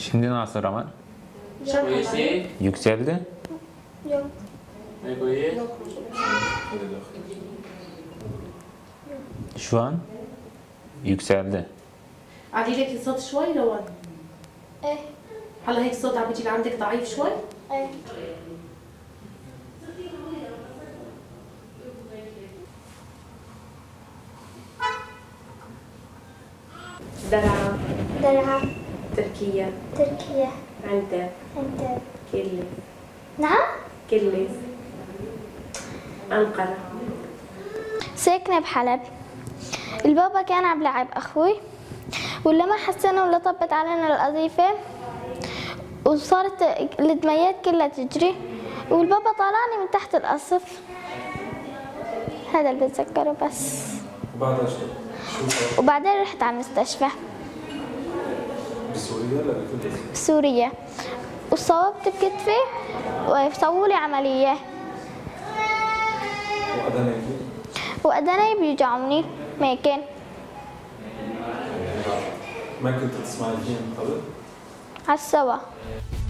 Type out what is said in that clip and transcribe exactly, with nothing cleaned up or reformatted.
Şimdi nasıl Raman? كويسة؟ Yükseldi. Yok. ما كويس؟ Şu an yükseldi. علي لك الصوت شوي روان. ايه هلا هيك الصوت عم بيجي لعندك ضعيف شوي؟ ايه. درعا درعا تركيا تركيا عنتر انت. كلس نعم. كلس أنقرة. ساكنة بحلب. البابا كان عم لعب أخوي ولما حسنا ولا طبت علينا القذيفة وصارت الدميات كلها تجري والبابا طالعني من تحت القصف. هذا اللي بتذكره بس. وبعدها شو؟ شو صار؟ وبعدين رحت على المستشفى بسوريا ولا بكل بسوريا وصوبت بكتفي وسووا لي عملية وأدنى وأدني بيوجعوني ماكن. ما كنت تسمعي فيهم قبل؟ عالسوا.